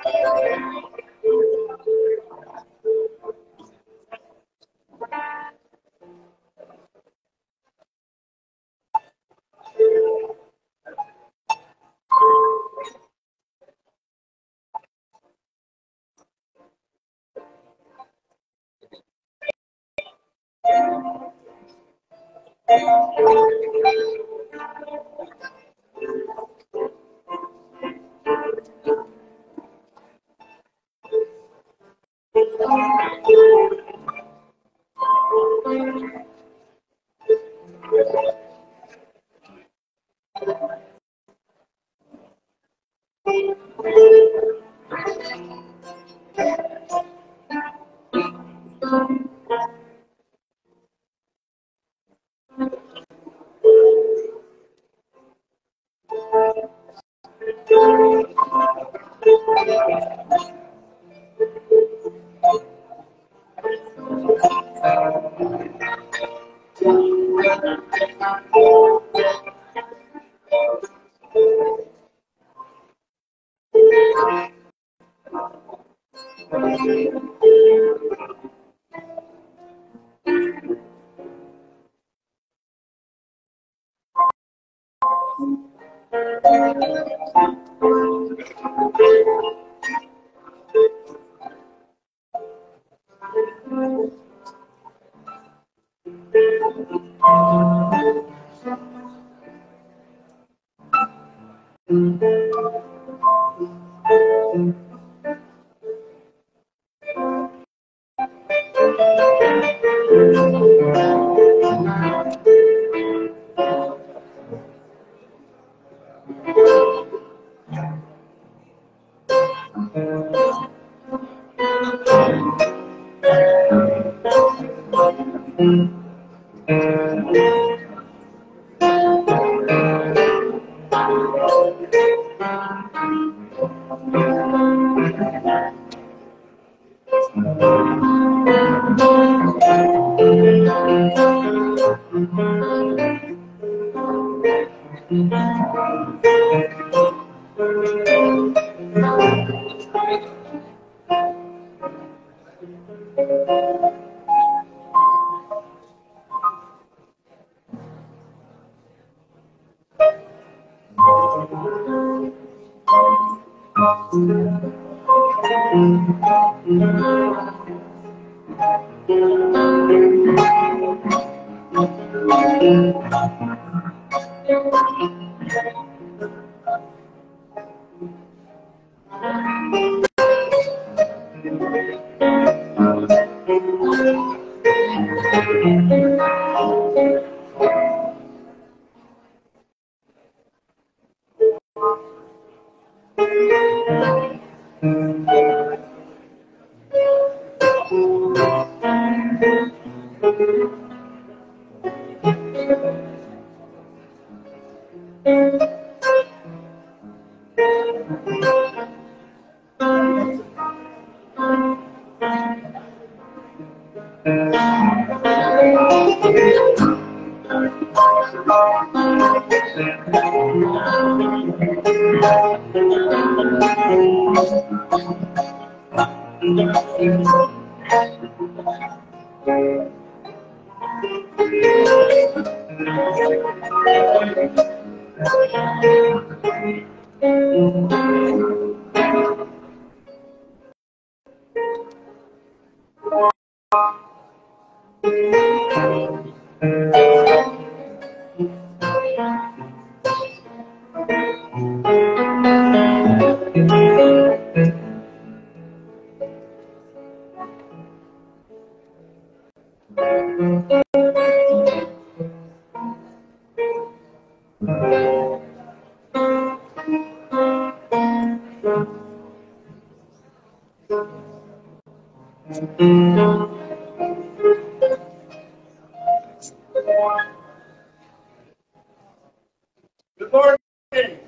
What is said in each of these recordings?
Good morning.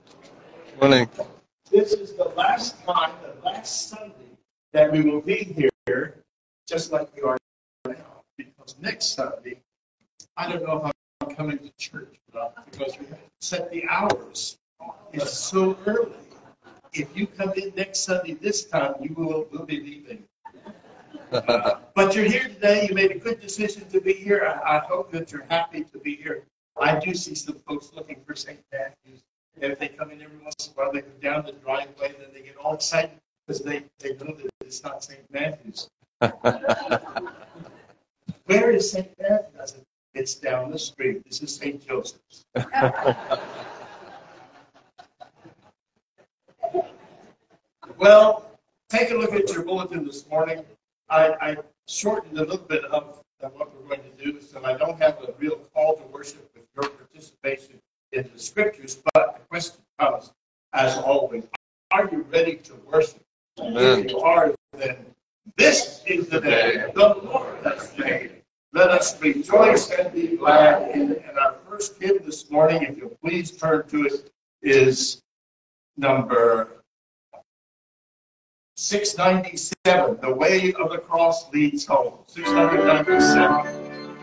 Morning. This is the last time, the last Sunday that we will be here, just like we are now. Because next Sunday, I don't know if I'm coming to church, but because we have to set the hours. It's so early. if you come in next Sunday this time, we'll be leaving. But you're here today. You made a good decision to be here. I hope that you're happy to be here. I do see some folks looking for St. Matthew's. If they come in every once in a while, they go down the driveway, and then they get all excited because they know that it's not St. Matthew's. Where is St. Matthew's? I said, it's down the street. This is St. Joseph's. Well, take a look at your bulletin this morning. I shortened a little bit of what we're going to do, so I don't have a real call to worship with your participation in the scriptures, but the question comes, as always, are you ready to worship? If you are, then this is the day the Lord has made. Let us rejoice and be glad in it. And our first hymn this morning, if you'll please turn to it, is number 697, The Way of the Cross Leads Home. 697.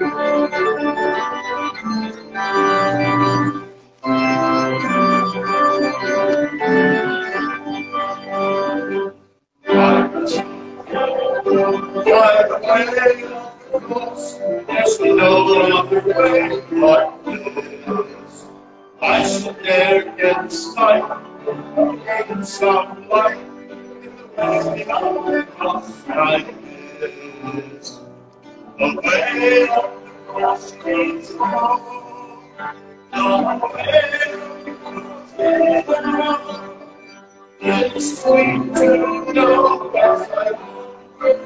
By the way of the cross, there's no other way but this. I shall dare get sight and some light in the way of the cross like this. The way of the cross leads home. The way of the cross leads home. It's sweet to know as I walk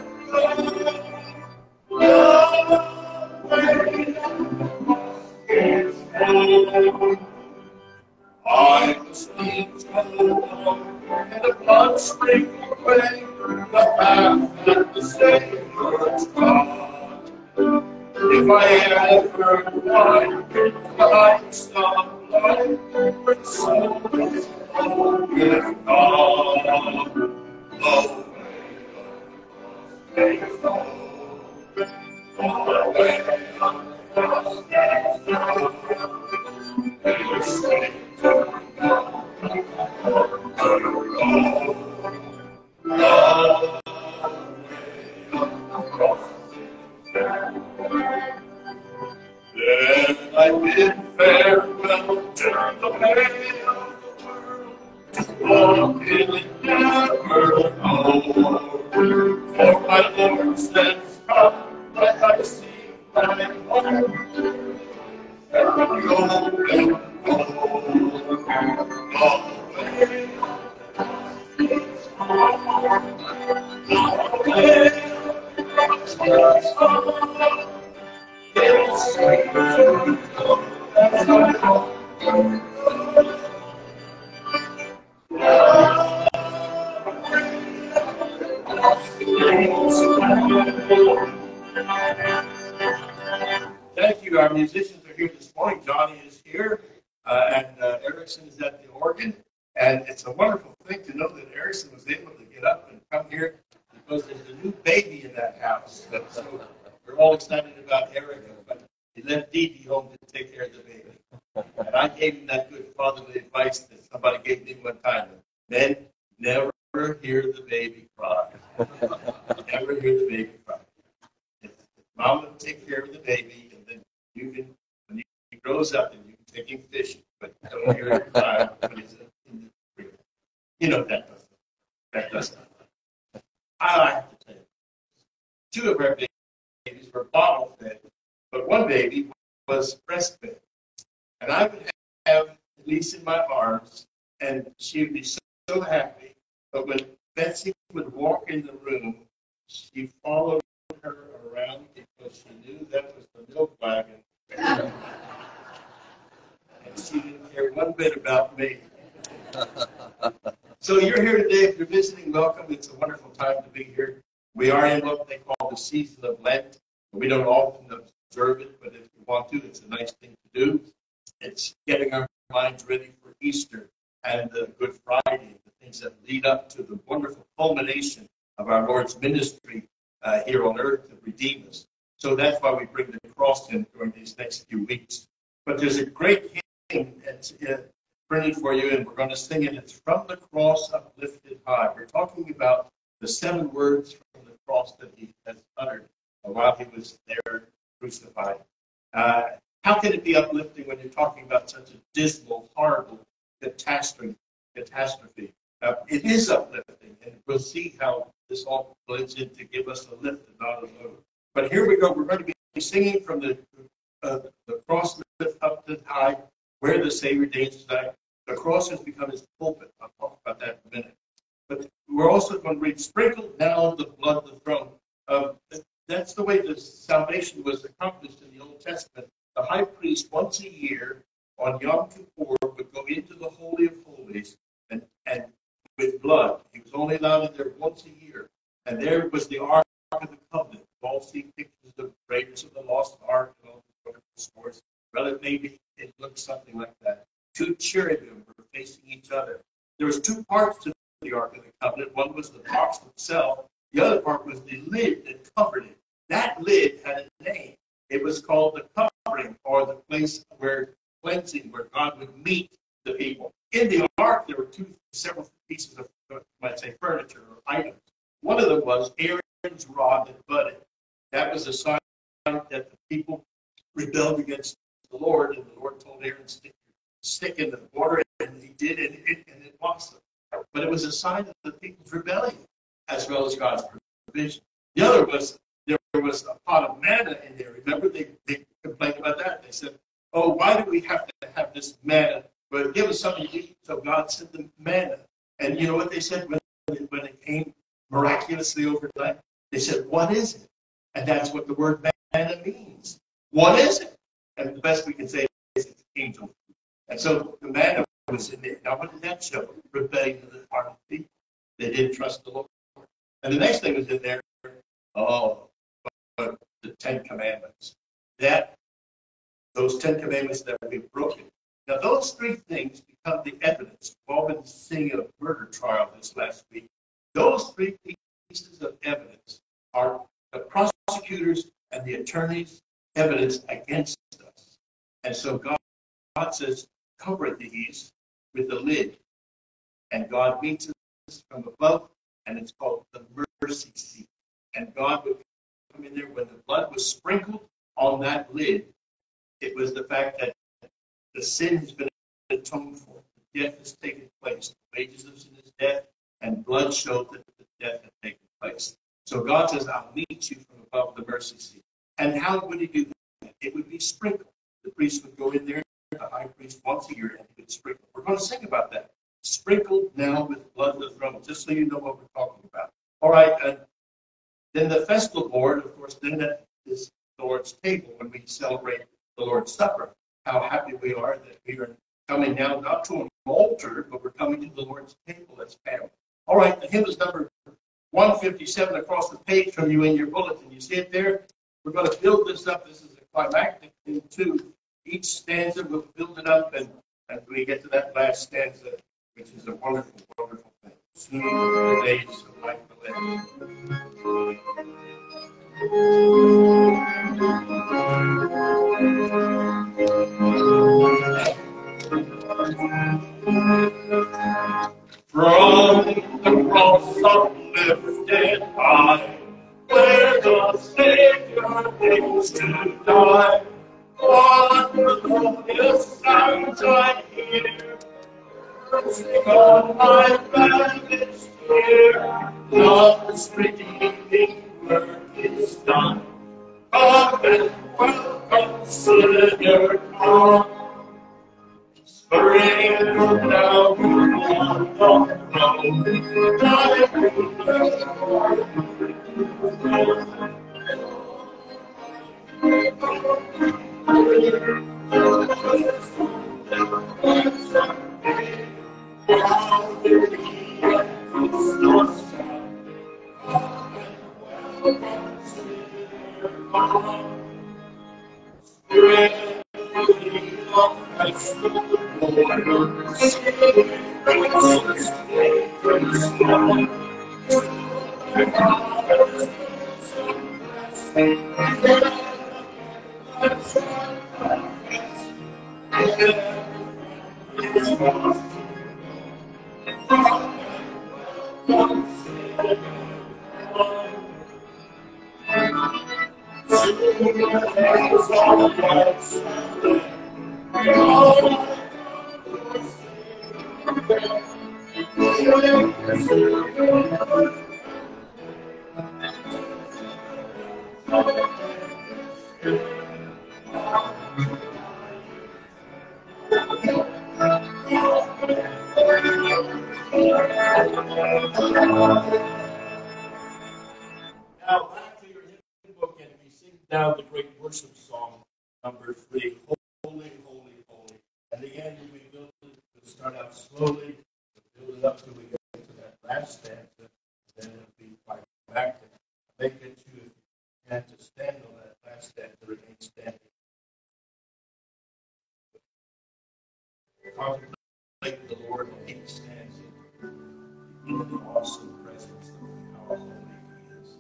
the way of the cross is home. I must needs go along in a blood-sprinkled way, the path that the Savior's gone. If I ever find some light, when soul is with God, the way of the cross the way of the cross Then I bid farewell to the way of the world, to walk in it never more. For my Lord says, come, let I see my home, and go and go. Thank you. Our musicians are here this morning. Johnny is here, and Erickson is at the organ. And it's a wonderful thing to know that Erickson was able to get up and come here because there's a new baby in that house. So we're all excited about Erica, but he left Dee Dee home to take care of the baby. And I gave him that good fatherly advice that somebody gave me one time. Men never hear the baby cry. Never hear the baby cry. Mom will take care of the baby, and then you can, when he grows up, and you can take him fishing. But don't hear him cry when he's in the crib. You know that doesn't. I have to tell you, two of our babies were bottle fed, but one baby was breastfed. And I would have Elise in my arms, and she would be so happy. But when Betsy would walk in the room, she followed her around because she knew that was the milk wagon. And she didn't care one bit about me. So you're here today. If you're visiting, welcome. It's a wonderful time to be here. We are in what they call the season of Lent. We don't often observe it, but if you want to, it's a nice thing to do. It's getting our minds ready for Easter and Good Friday, the things that lead up to the wonderful culmination of our Lord's ministry here on earth to redeem us. So that's why we bring the cross in during these next few weeks. But there's a great hymn printed for you, and we're going to sing it. It's From the Cross Uplifted High. We're talking about the 7 words from the cross that he has uttered while he was there crucified. How can it be uplifting when you're talking about such a dismal, horrible catastrophe? It is uplifting, and we'll see how this all blends in to give us a lift and not a load. But here we go. We're going to be singing from the cross lift up to high, where the Savior dances back. The cross has become his pulpit. I'll talk about that in a minute. But we're also going to read, sprinkled now the blood of the throne. That's the way the salvation was accomplished in the Old Testament. The high priest, once a year, on Yom Kippur, would go into the Holy of Holies and with blood. He was only allowed in there once a year. And there was the Ark of the Covenant. You all see pictures of Raiders of the Lost Ark and all these wonderful stories. Well, maybe it looked something like that. 2 cherubim were facing each other. There was 2 parts to the Ark of the Covenant. One was the box itself. The other part was the lid that covered it. That lid had a name. It was called the covering, or the place where cleansing, where God would meet the people. In the ark, there were several pieces of, you might say, furniture or items. One of them was Aaron's rod that budded. That was a sign that the people rebelled against the Lord, and the Lord told Aaron, stick in the water, and he did, and it washed them. But it was a sign of the people's rebellion, as well as God's provision. The other was, there was a pot of manna in there. Remember, they complained about that. They said, oh, why do we have to have this manna? But give us something to eat. So God sent them manna. And you know what they said when it came miraculously overnight? They said, what is it? And that's what the word manna means. What is it? And the best we can say is it's angel food. And so the manna was in there. Now, what did that show? Rebellion of the heart of the people. They didn't trust the Lord. And the next thing was in there, the 10 Commandments. Those 10 Commandments that we've broken. Now, those 3 things become the evidence. We've all been seeing a murder trial this last week. Those 3 pieces of evidence are the prosecutors and the attorneys' evidence against us. And so God says, cover these with the lid. And God meets us from above, and it's called the mercy seat. And God would come in there when the blood was sprinkled on that lid. It was the fact that the sin has been atoned for. The death has taken place. The wages of sin is death, and blood showed that the death had taken place. So God says, I'll meet you from above the mercy seat. And how would he do that? It would be sprinkled. The priest would go in there, the high priest, once a year, and he would sprinkle. We're going to sing about that. Sprinkled now with blood of the throne, just so you know what we're talking about. All right, and then the festal board, of course, then that is the Lord's table when we celebrate the Lord's Supper. How happy we are that we are coming now not to an altar, but we're coming to the Lord's table as family. All right, the hymn is number 157 across the page from you in your bulletin. You see it there? We're going to build this up. This is a climactic thing, too. Each stanza, we'll build it up, and we get to that last stanza, which is a wonderful, wonderful thing. Soon the days of life will end. From the cross uplifted high, where the Savior came to die, what the glorious sounds I hear, sing on my bandaged ear, love's redeeming work is done. Come and welcome, Savior, come. Sprinkled now on the throne, thy Now, after your hymn book, and we sing down the great worship song, number 3, Holy, Holy, Holy. At the end, we build it, we'll start out slowly, we'll build it up till we get to that last stanza, then it'll be quite back. Make it to, if you can, to stand on that last stanza, remain standing. Contemplate the Lord and keep standing in the awesome presence of how holy He is.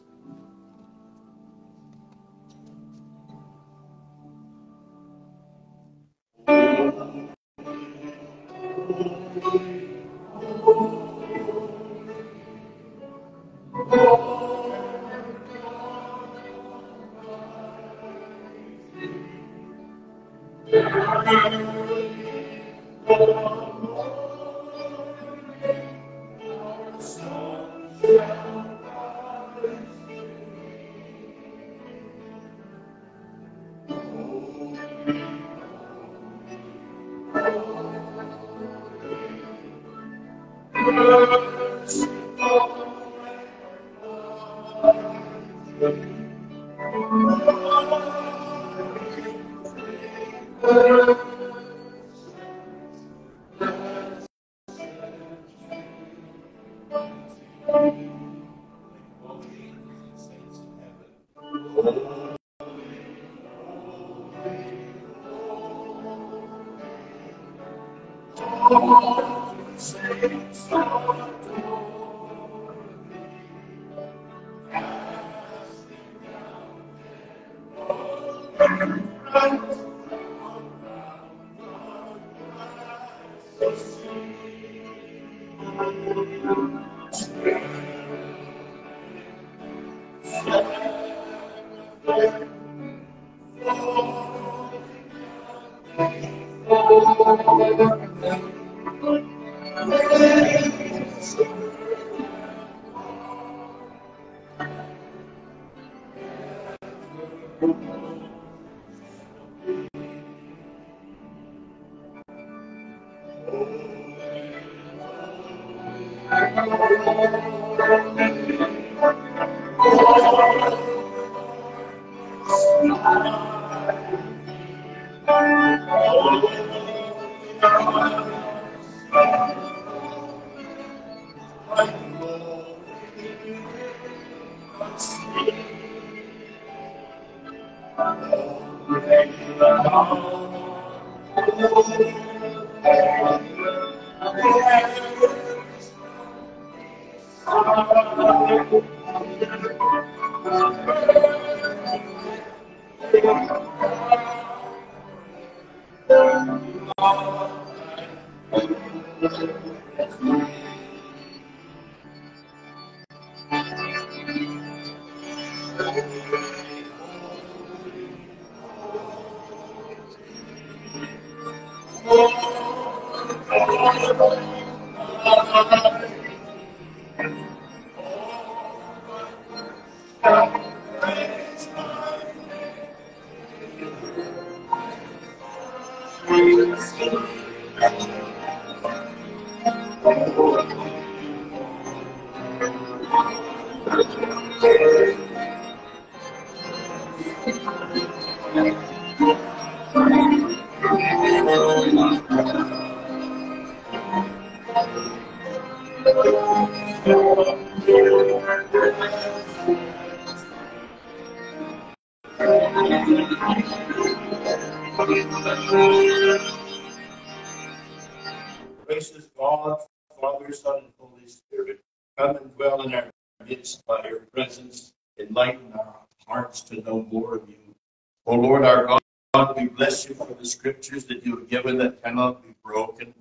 Gracious God, Father, Son, and Holy Spirit, come and dwell in our midst by your presence. Enlighten our hearts to know more of you. O Lord our God, we bless you for the scriptures that you have given that cannot be broken.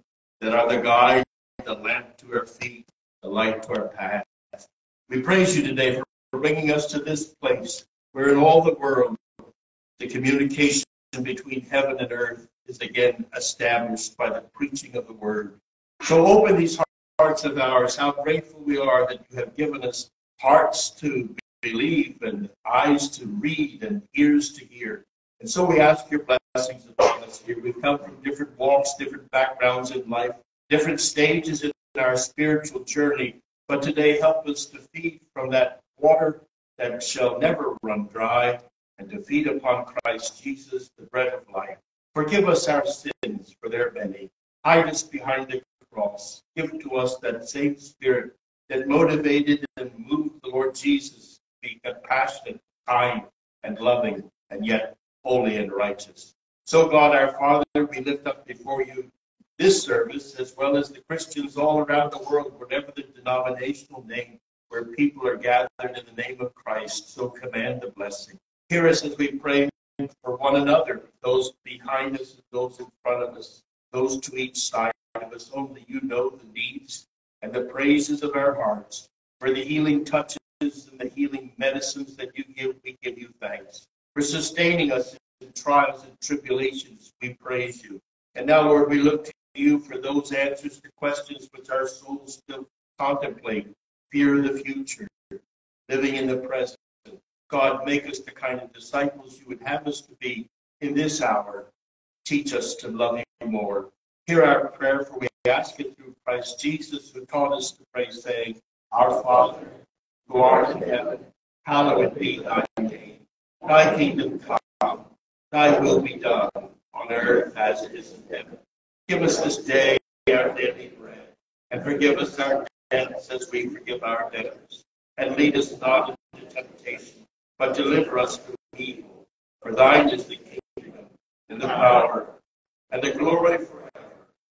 that are the guide, the lamp to our feet, the light to our path. We praise you today for bringing us to this place where in all the world the communication between heaven and earth is again established by the preaching of the word. So open these hearts of ours. How grateful we are that you have given us hearts to believe and eyes to read and ears to hear. And so we ask your blessings upon us here. We've come from different walks, different backgrounds in life, different stages in our spiritual journey. But today help us to feed from that water that shall never run dry and to feed upon Christ Jesus, the bread of life. Forgive us our sins, for they're many. Hide us behind the cross. Give to us that same spirit that motivated and moved the Lord Jesus to be compassionate, kind, and loving, and yet holy and righteous. So, God, our Father, we lift up before you this service, as well as the Christians all around the world, whatever the denominational name, where people are gathered in the name of Christ. So command the blessing. Hear us as we pray for one another, those behind us and those in front of us, those to each side of us. Only you know the needs and the praises of our hearts. For the healing touches and the healing medicines that you give, we give you thanks. For sustaining us in trials and tribulations, we praise you. And now, Lord, we look to you for those answers to questions which our souls still contemplate. Fear the future, living in the present. God, make us the kind of disciples you would have us to be in this hour. Teach us to love you more. Hear our prayer, for we ask it through Christ Jesus, who taught us to pray, saying, Our Father, who art in heaven, hallowed be thy name. Thy kingdom come, thy will be done, on earth as it is in heaven. Give us this day our daily bread, and forgive us our debts as we forgive our debtors. And lead us not into temptation, but deliver us from evil. For thine is the kingdom, and the power, and the glory forever.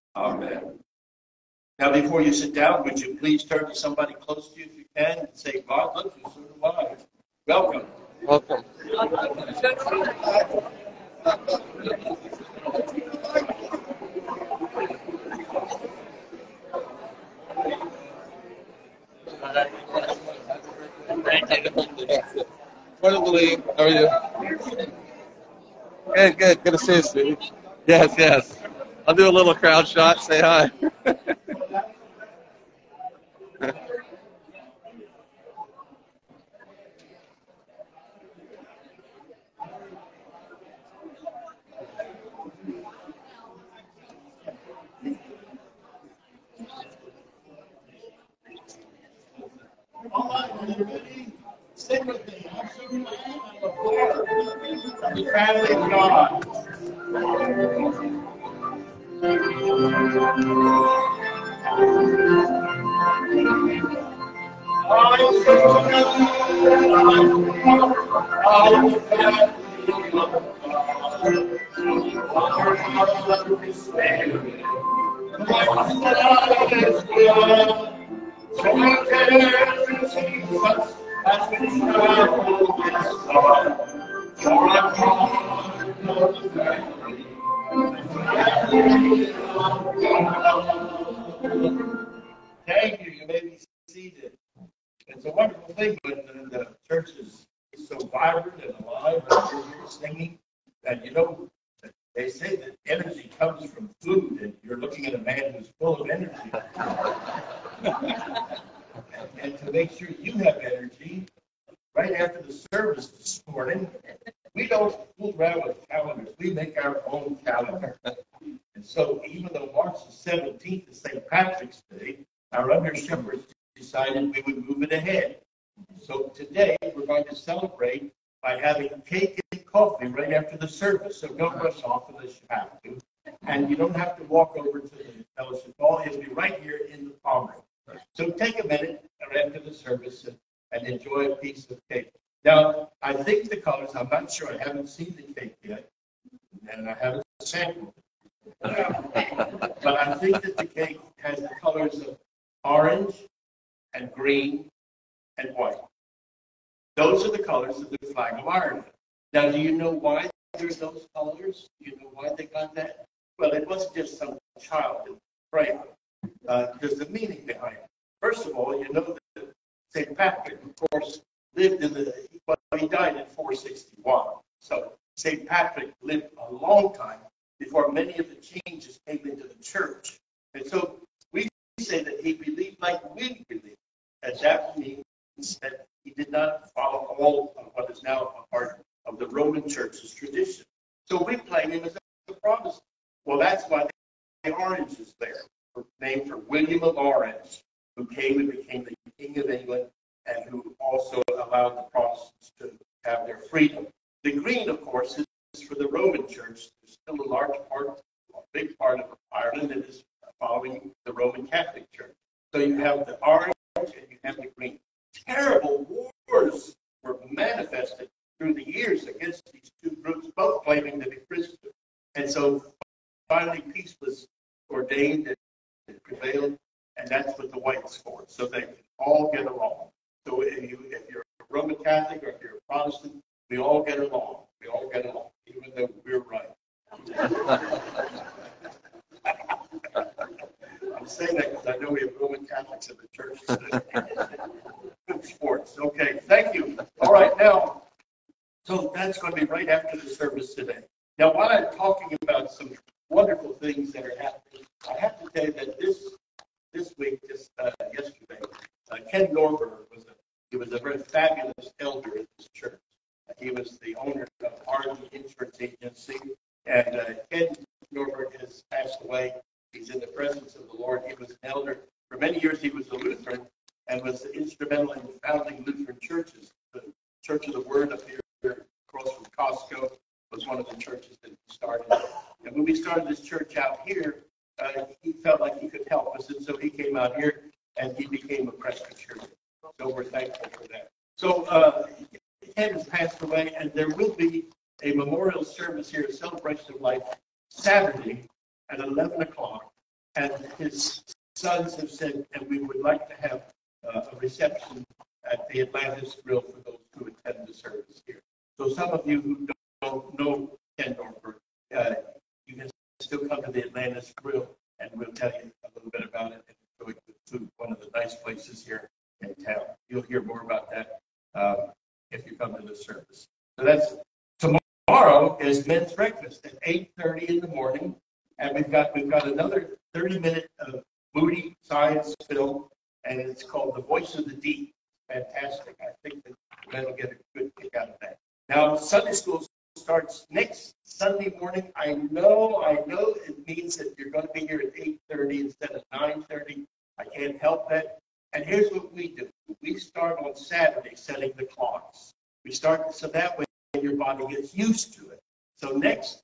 Amen. Now, before you sit down, would you please turn to somebody close to you if you can and say, God loves you, so do I. Welcome. Welcome. Morning, Lee. How are you? Good, good. Good to see you, Steve. Yes, yes. I'll do a little crowd shot. Say hi. All right, are you ready? Sing with me. I'm so glad I'm a part of the family of God. I'm so glad I'm part of the family of God. Part of His family. My God is good. So we can Jesus as we travel this song. For I'm part of the family. Thank you. You may be seated. It's a wonderful thing when the church is so vibrant and alive and you're here singing. And you know, they say that energy comes from food, and you're looking at a man who's full of energy. And to make sure you have energy, right after the service this morning, we don't fool around with calendars. We make our own calendar. And so even though March the 17th is St. Patrick's Day, our under-shepherds decided we would move it ahead. So today we're going to celebrate by having cake and coffee right after the service. So don't rush off unless you have to. And you don't have to walk over to the fellowship hall. It'll be right here in the palm room. So take a minute after the service and enjoy a piece of cake. Now, I think the colors, I'm not sure. I haven't seen the cake yet. And I haven't sampled it. But I think that the cake has the colors of orange and green and white. Those are the colors of the flag of Ireland. Now, do you know why there's those colors? Do you know why they got that? Well, it wasn't just some child pray. There's a meaning behind it. First of all, you know that St. Patrick, of course, lived he died in 461. So St. Patrick lived a long time before many of the changes came into the church. And so we say that he believed like we believe. And that means that he did not follow all of what is now a part of the Roman Church's tradition. So we claim him as a Protestant. Well, that's why the orange is there, named for William of Orange, who came and became the King of England and who also allowed the Protestants to have their freedom. The green, of course, is for the Roman Church. There's still a large part, a big part of Ireland that is following the Roman Catholic Church. So you have the orange and you have the green. Terrible wars were manifested through the years against these two groups, both claiming to be Christian. And so finally peace was ordained and prevailed, and that's what the whites for, so they can all get along. So if you're a Roman Catholic or if you're a Protestant, we all get along. We all get along, even though we're right. I'm saying that because I know we have Roman Catholics in the church today. Good sports. Okay, thank you. All right, now, so that's going to be right after the service today. Now, while I'm talking about some wonderful things that are happening, I have to tell you that this week, just yesterday, Ken Norberg was a very fabulous elder in this church. He was the owner of Arden Insurance Agency, and Ken Norberg has passed away. He's in the presence of the Lord. He was an elder. For many years, he was a Lutheran and was instrumental in founding Lutheran churches. The Church of the Word up here across from Costco was one of the churches that he started. And when we started this church out here, he felt like he could help us, and so he came out here and he became a Presbyterian. So we're thankful for that. So Ken has passed away, and there will be a memorial service here, a celebration of life, Saturday at 11 o'clock. And his sons have said, and we would like to have a reception at the Atlantis Grill for those who attend the service here. So some of you who don't know Ken Norberg, you can still come to the Atlantis Grill, and we'll tell you a little bit about it and enjoy the food, one of the nice places here in town. You'll hear more about that if you come to the service. So that's tomorrow is men's breakfast at 8:30 in the morning, and we've got another 30-minute moody science film, and it's called The Voice of the Deep. Fantastic. I think that men will get a good kick out of that. Now, Sunday school starts next Sunday morning. I know it means that you're going to be here at 8:30 instead of 9:30. I can't help that. And here's what we do. We start on Saturday setting the clocks. We start so that way your body gets used to it. So next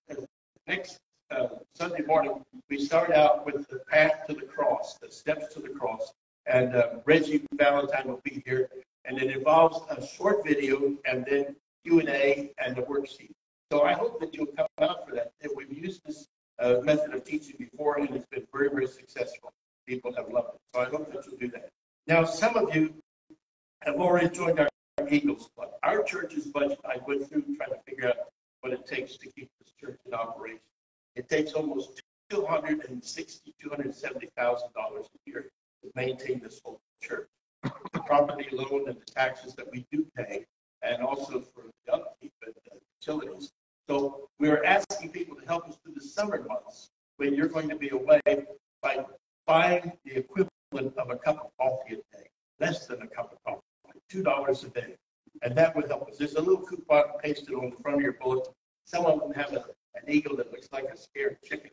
Sunday morning, we start out with the path to the cross, the steps to the cross. And Reggie Valentine will be here. And it involves a short video and then Q&A and a worksheet. So I hope that you'll come out for that. We've used this method of teaching before, and it's been very, very successful. People have loved it. So I hope that you'll do that. Now, some of you have already joined our Eagles Club. Our church's budget, I went through trying to figure out what it takes to keep this church in operation. It takes almost $270,000 a year to maintain this whole church. The property loan and the taxes that we do pay, and also for the upkeep and the utilities. So we're asking people to help us through the summer months when you're going to be away by buying the equivalent of a cup of coffee a day, less than a cup of coffee, like $2 a day. And that would help us. There's a little coupon pasted on the front of your bulletin. Some of them have an eagle that looks like a scared chicken.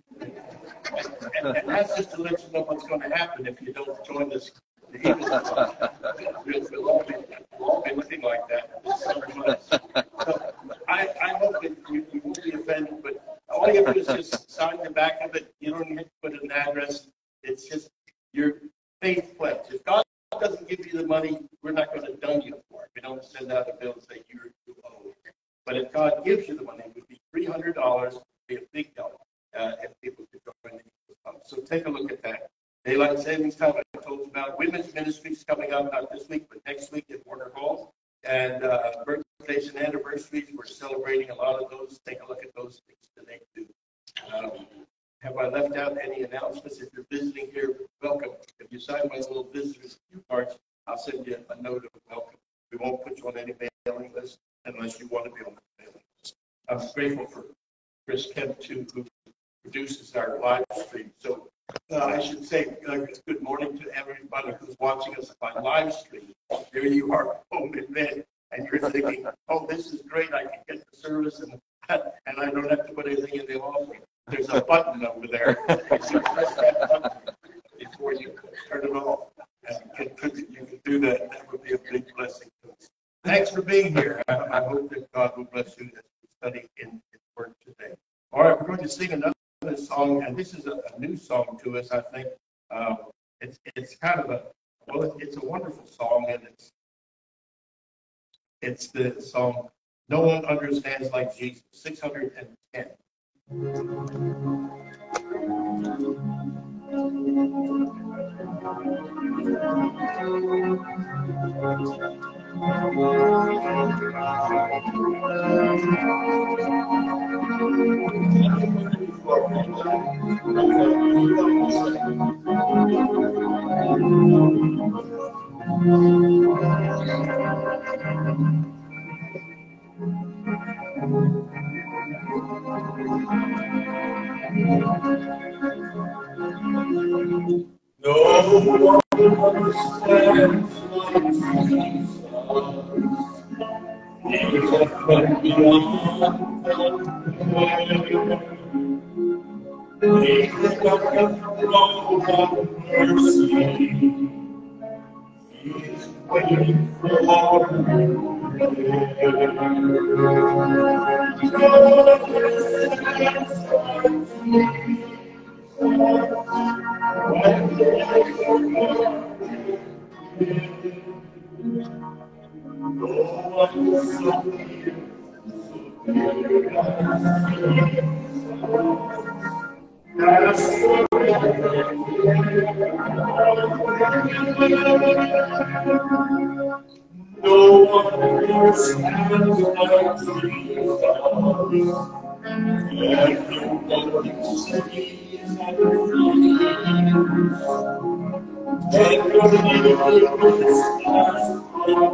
And that's just to let you know what's going to happen if you don't join this. The Eagles Club. We'll all be looking like that this summer months. So I hope that you won't be offended, but all you have to do is just sign the back of it. You don't need to put an address. It's just your faith pledge. If God doesn't give you the money, we're not going to dun you for it. We don't send out a bill and say you owe. But if God gives you the money, it would be $300. It would be a big help if people could join the Eagles Club. So take a look at that. Daylight savings time, I told you about. Women's ministries coming up, not this week, but next week at Warner Hall. And birthdays and anniversaries, we're celebrating a lot of those. Take a look at those things that they do. Have I left out any announcements? If you're visiting here, welcome. If you sign my little visitor's cue cards, I'll send you a note of welcome. We won't put you on any mailing list unless you want to be on the mailing list. I'm grateful for Chris Kemp, too, who produces our live stream. So I should say good morning to everybody who's watching us by live stream. There you are, home in bed, and you're thinking, oh, this is great. I can get the service, and I don't have to put anything in the offering. There's a button over there. So press that button before you turn it off. And you can do that. That would be a big blessing to us. Thanks for being here. I hope that God will bless you as we study in His Word today. All right, we're going to sing another song, and this is a new song to us, I think. It's kind of it's a wonderful song, and it's the song "No One Understands Like Jesus," 610. No one understands like Jesus. He is beyond compare. He is got the throne of mercy. He is waiting for prayer. No one understands like Jesus. No one understands like Jesus. Everybody sees and feels. And your neighbors ask for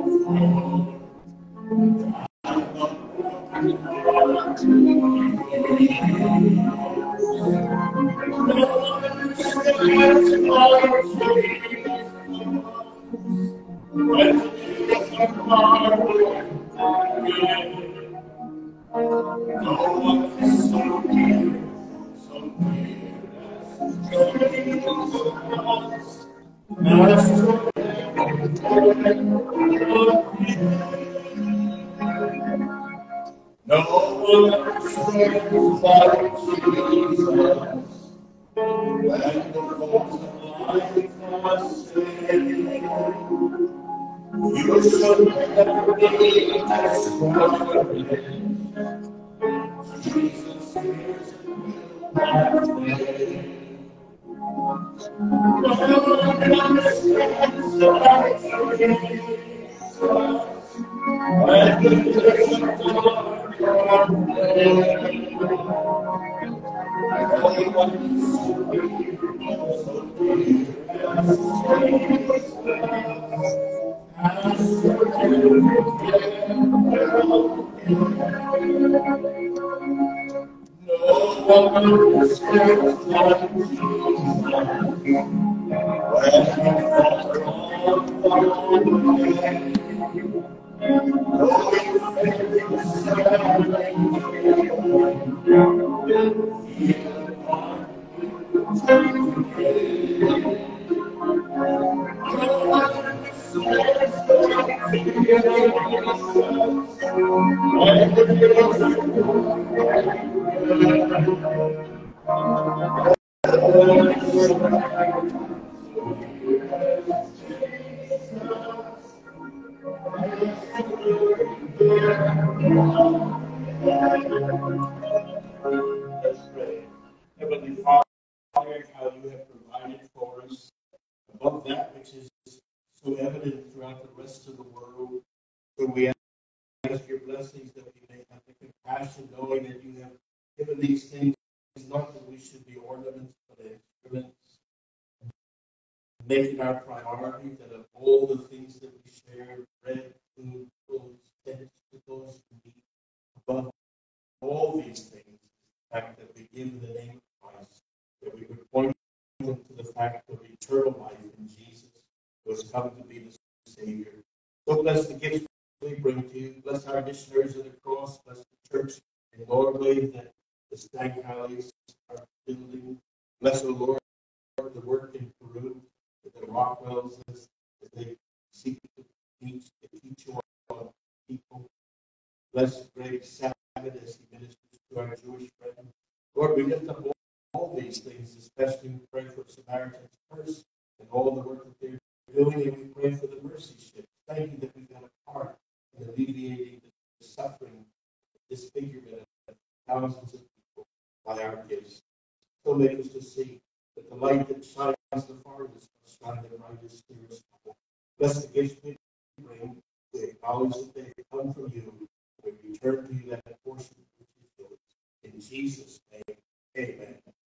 no one understands like Jesus. And the folks of life are saying, you should never be extravagant. Jesus hears that day. No one understands like Jesus. And the days of dark are day. Everyone is so weird, so weird. No one understands like Jesus. When you fall on the way, though you feel sadly, let's pray. Heavenly Father, how you have provided for us above that which is so evident throughout the rest of the world. So we ask your blessings that we may have the compassion, knowing that you have given these things not that we should be ornamental make it our priority that of all the things that we share, bread, food, clothes, testicles, meat, above all these things, the fact that we give in the name of Christ, that we would point them to the fact of eternal life in Jesus, who has come to be the Savior. So bless the gifts we bring to you. Bless our missionaries of the cross. Bless the church in Norway that the Stag Valleys are building. Bless, O Lord, the work in Peru, that the Rockwells, as they seek to teach you all people. Bless Greg Sabat as he ministers to our Jewish friends. Lord, we lift up all these things, especially we pray for Samaritan's Purse and all the work that they're doing, and we pray for the mercy ship. Thank you that we've got a part in alleviating the suffering, disfigurement of thousands of people by our gifts. So make us to see that the light that shines the farthest must shine the brightest here as well. Bless the gifts we bring. We acknowledge that they come from you. We return to you that portion which is yours. In Jesus' name, amen.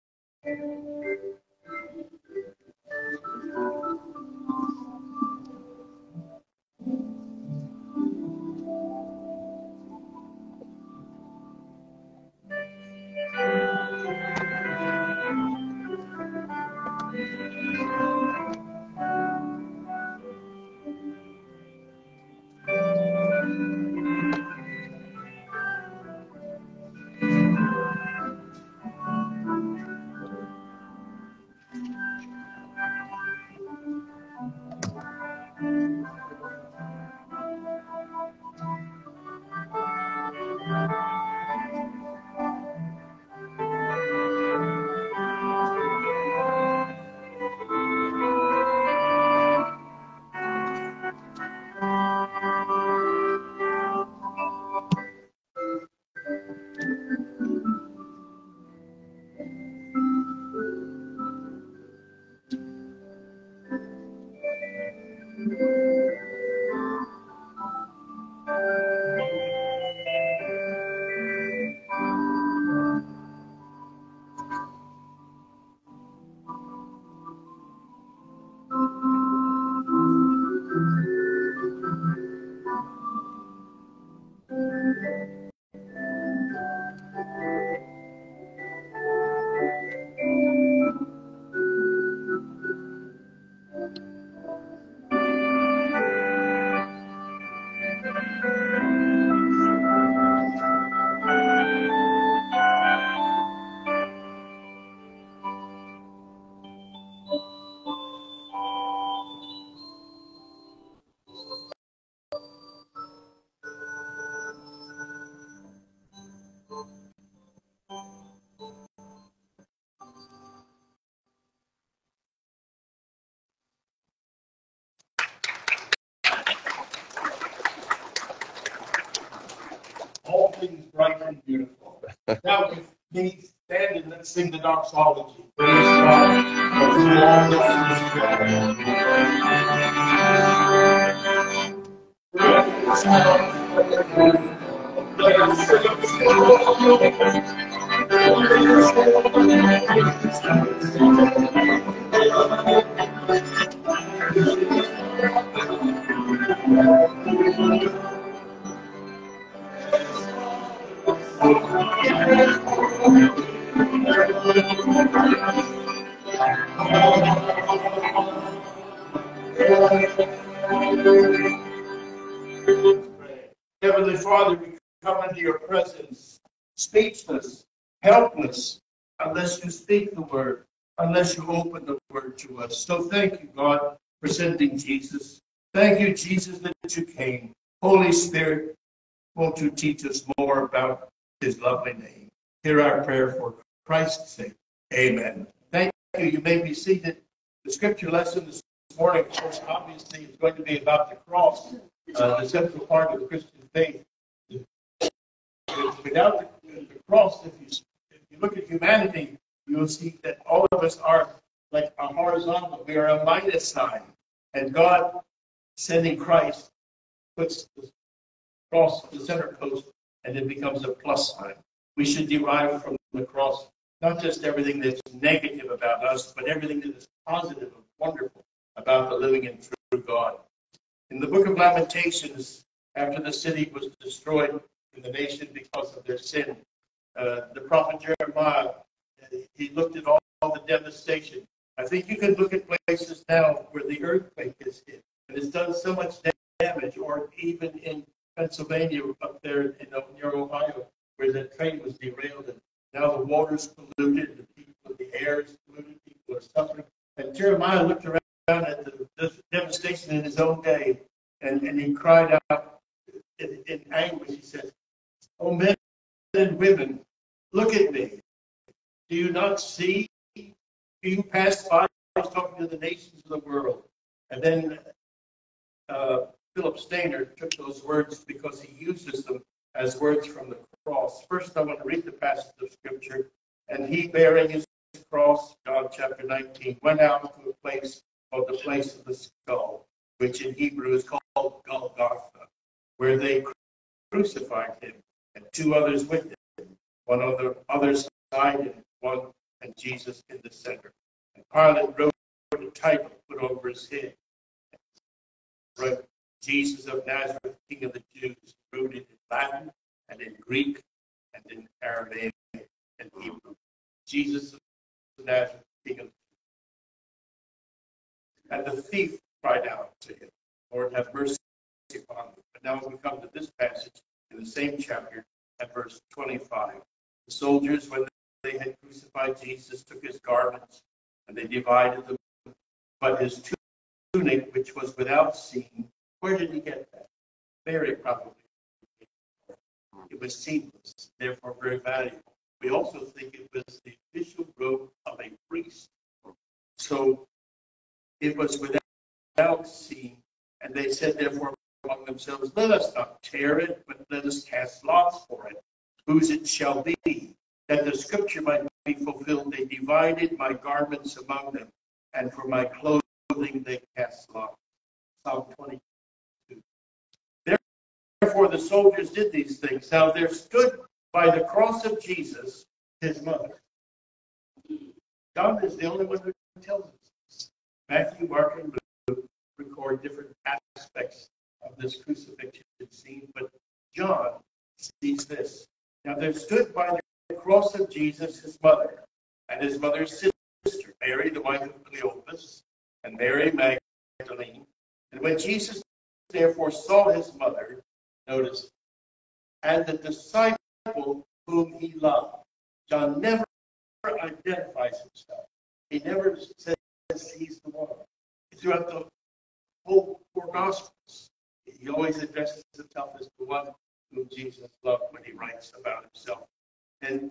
All things bright and beautiful. Now, please stand and let's sing the doxology. Praise God for all the Heavenly Father, we come into your presence, speechless, helpless, unless you speak the word, unless you open the word to us. So thank you, God, for sending Jesus. Thank you, Jesus, that you came. Holy Spirit, won't you teach us more about his lovely name? Hear our prayer for Christ's sake. Amen. Thank you. You may be seated. The scripture lesson this morning, of course, obviously, is going to be about the cross, the central part of the Christian faith. Without the cross, if you look at humanity, you will see that all of us are like a horizontal. We are a minus sign. And God, sending Christ, puts the cross to the center post, and it becomes a plus sign. We should derive from the cross not just everything that's negative about us, but everything that is positive and wonderful about the living and true God. In the book of Lamentations, after the city was destroyed in the nation because of their sin, the prophet Jeremiah, he looked at all the devastation. I think you can look at places now where the earthquake has hit, and it's done so much damage, or even in Pennsylvania up there near Ohio, where the train was derailed, and now the water's polluted, the air is polluted, people are suffering. And Jeremiah looked around at the devastation in his own day, and he cried out in anguish. He said, "Oh, men and women, look at me. Do you not see? Do you pass by?" He's talking to the nations of the world. And then Philip Stainer took those words because he uses them as words from the cross. First, I want to read the passage of Scripture. And he, bearing his cross, John chapter 19, went out to a place called the place of the skull, which in Hebrew is called Golgotha, where they crucified him, and two others with him, one on the other side and Jesus in the center. And Pilate wrote a title put over his head. Wrote, "Jesus of Nazareth, King of the Jews," rooted in Latin and in Greek and in Aramaic and Hebrew. Jesus of Nazareth, King of the Jews. And the thief cried out to him, "Lord, have mercy upon me." But now we come to this passage in the same chapter at verse 25. The soldiers, when they had crucified Jesus, took his garments and they divided them. But his tunic, which was without seam, where did he get that? Mary probably. It was seamless, therefore very valuable. We also think it was the official robe of a priest. So it was without seam, and they said, therefore, among themselves, "Let us not tear it, but let us cast lots for it, whose it shall be." That the scripture might be fulfilled, they divided my garments among them, and for my clothing they cast lots. Psalm 22. Therefore the soldiers did these things. Now there stood by the cross of Jesus his mother. John is the only one who tells us this. Matthew, Mark, and Luke record different aspects of this crucifixion scene, but John sees this. Now there stood by the cross of Jesus his mother, and his mother's sister, Mary, the wife of Cleopas, and Mary Magdalene. And when Jesus therefore saw his mother, notice, and the disciple whom he loved. John never identifies himself. He never says he's the one. Throughout the whole four Gospels, he always addresses himself as the one whom Jesus loved when he writes about himself. And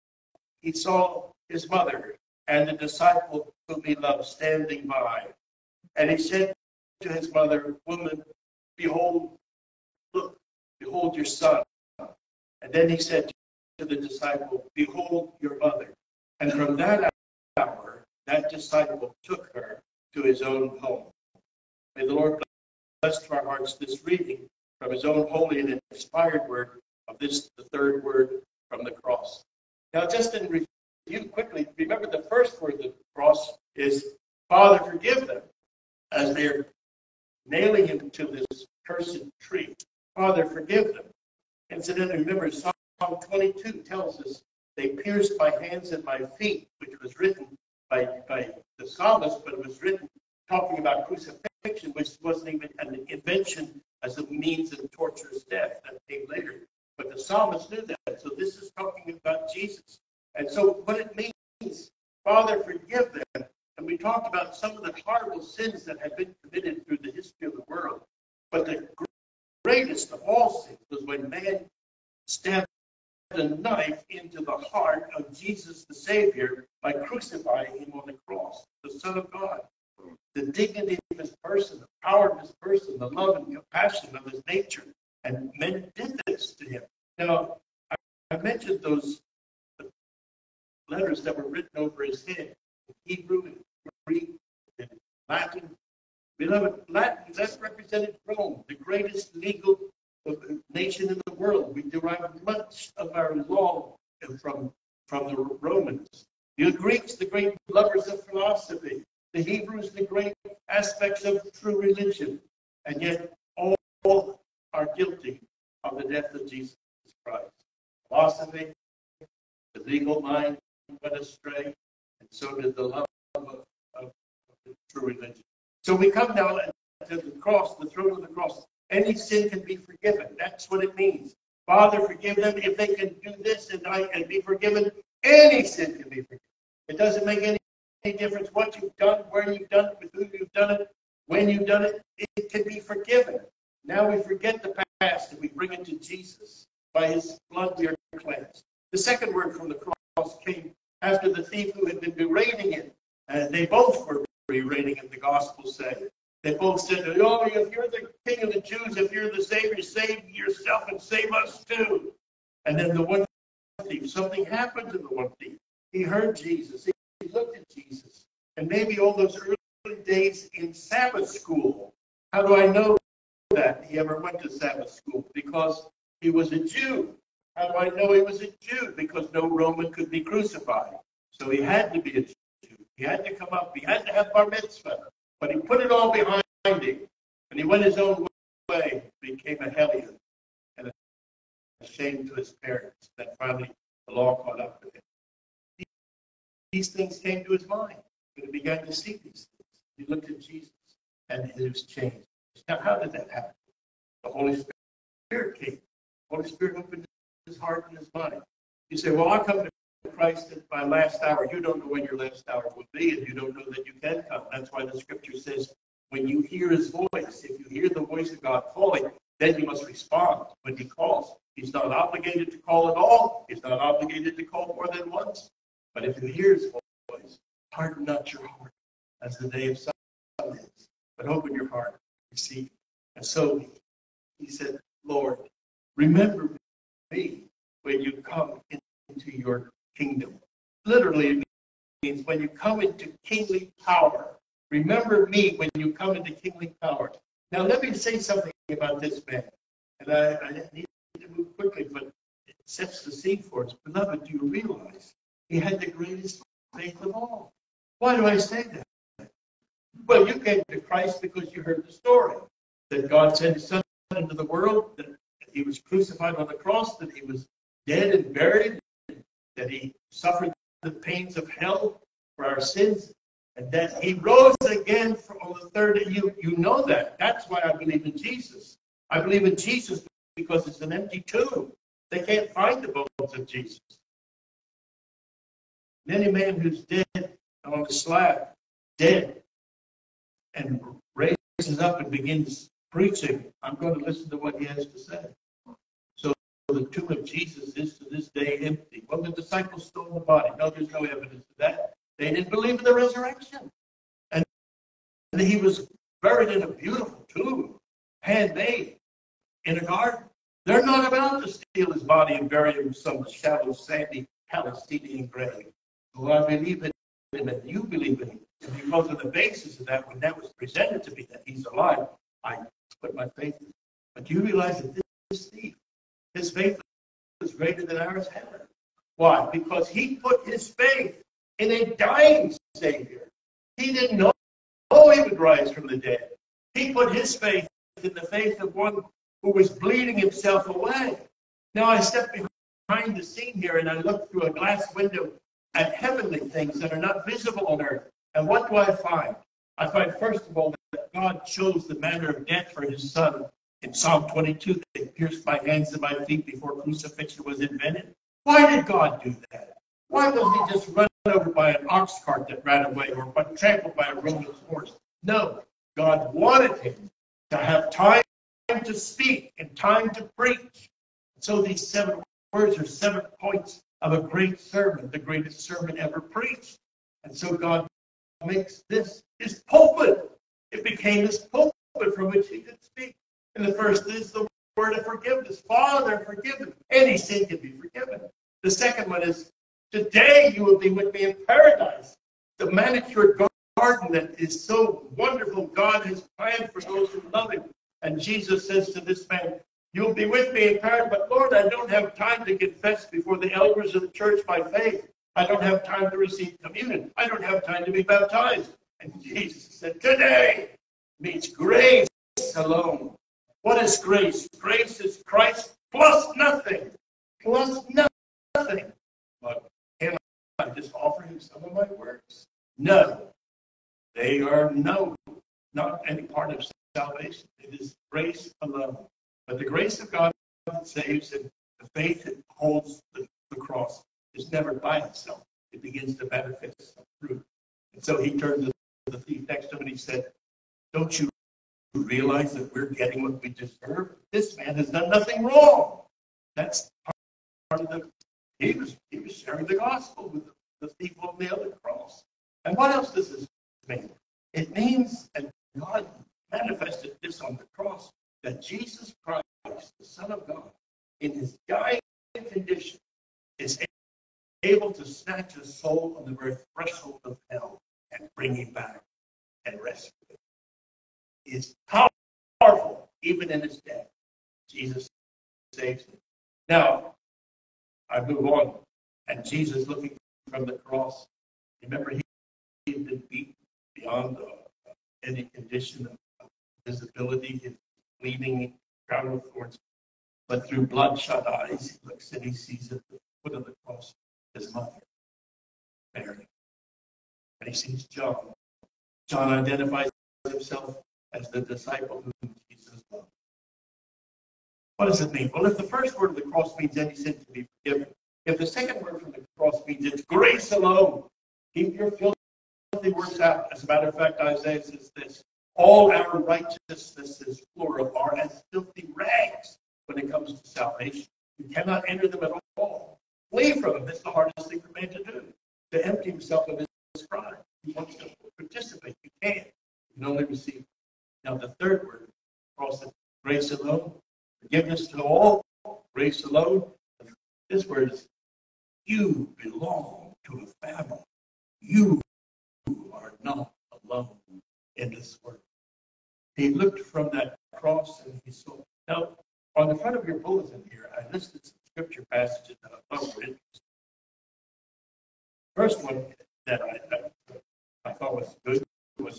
he saw his mother and the disciple whom he loved standing by. And he said to his mother, "Woman, behold, look, behold your son." And then he said to the disciple, "Behold your mother." And from that hour, that disciple took her to his own home. May the Lord bless to our hearts this reading from his own holy and inspired word of this, the third word from the cross. Now, just in review quickly, remember the first word of the cross is, "Father, forgive them," as they're nailing him to this cursed tree. Father, forgive them. Incidentally, remember, Psalm 22 tells us, "They pierced my hands and my feet," which was written by the psalmist, but it was written talking about crucifixion, which wasn't even an invention as a means of torturous death. That came later. But the psalmist knew that. So this is talking about Jesus. And so what it means, Father, forgive them. And we talked about some of the horrible sins that had been committed through the history of the world. But the greatest of all sins was when man stabbed a knife into the heart of Jesus the Savior by crucifying him on the cross, the Son of God. The dignity of his person, the power of his person, the love and compassion of his nature. And men did this to him. Now, I mentioned those letters that were written over his head in Hebrew, in Greek, in Latin. Beloved, Latin, that represented Rome, the greatest legal nation in the world. We derive much of our law from the Romans. The Greeks, the great lovers of philosophy. the Hebrews, the great aspects of true religion. And yet all are guilty of the death of Jesus Christ. Philosophy, the legal mind went astray, and so did the love of the true religion. So we come now to the cross, the throne of the cross. Any sin can be forgiven. That's what it means. Father, forgive them if they can do this and I can be forgiven. Any sin can be forgiven. It doesn't make any difference what you've done, where you've done it, with who you've done it, when you've done it. It can be forgiven. Now we forget the past and we bring it to Jesus. By his blood we are cleansed. The second word from the cross came after the thief who had been berating him. And they both were berating him, the Gospels say. They both said, oh, if you're the king of the Jews, if you're the Savior, save yourself and save us too. And then the one thief, something happened to the one thief. He heard Jesus. He looked at Jesus. And maybe all those early days in Sabbath school. How do I know that he ever went to Sabbath school? Because he was a Jew. How do I know he was a Jew? Because no Roman could be crucified. So he had to be a Jew. He had to come up. He had to have bar mitzvah. But he put it all behind him. And he went his own way. Became a hellion. And a shame to his parents. Then finally the law caught up with him. These things came to his mind. And he began to see these things. He looked at Jesus. And he was changed. Now, how did that happen? The Holy Spirit came. The Holy Spirit opened his heart and his mind. You say, well, I come to Christ at my last hour. You don't know when your last hour will be, and you don't know that you can come. That's why the scripture says, when you hear his voice, if you hear the voice of God calling, then you must respond when he calls. He's not obligated to call at all. He's not obligated to call more than once. But if you hear his voice, harden not your heart, as the day of Sunday is, but open your heart, receive. And so he said, Lord, remember me when you come into your kingdom. Literally, it means when you come into kingly power. Remember me when you come into kingly power. Now, let me say something about this man. And I need to move quickly, but it sets the scene for us. Beloved, do you realize he had the greatest faith of all? Why do I say that? Well, you came to Christ because you heard the story that God sent his son into the world, that he was crucified on the cross, that he was dead and buried, that he suffered the pains of hell for our sins, and that he rose again on the third day. You know that. That's why I believe in Jesus. I believe in Jesus because it's an empty tomb. They can't find the bones of Jesus. And any man who's dead on the slab, dead, and raises up and begins preaching, I'm going to listen to what he has to say. So the tomb of Jesus is to this day empty. Well, the disciples stole the body. No, there's no evidence of that. They didn't believe in the resurrection. And he was buried in a beautiful tomb, handmade, in a garden. They're not about to steal his body and bury him in some shallow, sandy Palestinian grave. Well, I believe in him, and you believe in him. And because of the basis of that, when that was presented to me, that he's alive, I put my faith in him. But do you realize that this thief, his faith was greater than ours ever? Why? Because he put his faith in a dying Savior. He didn't know he would rise from the dead. He put his faith in the faith of one who was bleeding himself away. Now I step behind the scene here and I look through a glass window at heavenly things that are not visible on earth. And what do I find? I find, first of all, that God chose the manner of death for his son. In Psalm 22, they pierced my hands and my feet before crucifixion was invented. Why did God do that? Why wasn't he just run over by an ox cart that ran away or trampled by a Roman horse? No, God wanted him to have time to speak and time to preach. So these 7 words are 7 points of a great sermon, the greatest sermon ever preached. And so God makes this his pulpit. It became his pulpit from which he could speak. And the first is the word of forgiveness. Father, forgive them. Any sin can be forgiven. The second one is, today you will be with me in paradise. The manicured garden that is so wonderful, God has planned for those who love him. And Jesus says to this man, you'll be with me in paradise, but Lord, I don't have time to confess before the elders of the church my faith. I don't have time to receive communion. I don't have time to be baptized. And Jesus said, today means grace alone. What is grace? Grace is Christ plus nothing. Plus nothing. But can I just offer him some of my works? No. They are not any part of salvation. It is grace alone. But the grace of God that saves, and the faith that holds the cross is never by itself. It begins to manifest some fruit. And so he turned to the thief next to him and he said, don't you realize that we're getting what we deserve? This man has done nothing wrong. That's part of the, he was sharing the gospel with the thief on the other cross. And what else does this mean? It means, and God manifested this on the cross, that Jesus Christ, the Son of God, in his dying condition, is able to snatch a soul on the very threshold of hell and bring him back and rescue him. It's powerful, even in his death. Jesus saves him. Now, I move on, and Jesus looking from the cross, remember he had been beaten beyond any condition of visibility, his bleeding, crown of thorns. But through bloodshot eyes, he looks and he sees at the foot of the cross his mother, Mary. And he sees John. John identifies himself as the disciple whom Jesus loved. What does it mean? Well, if the first word of the cross means any sin to be forgiven, if the second word from the cross means it's grace alone, keep your filthy works out. As a matter of fact, Isaiah says this, all our righteousnesses, plural, are as filthy rags when it comes to salvation. You cannot enter them at all. Flee from them. That's the hardest thing for man to do, to empty himself of his pride. He wants to participate. You can't. You can only receive. Now, the third word, cross, grace alone, forgiveness to all, grace alone. This word is, you belong to a family. You are not alone in this work. He looked from that cross and he saw. Now, on the front of your bulletin here, I listed some scripture passages that I thought were interesting. First one that I thought was good was,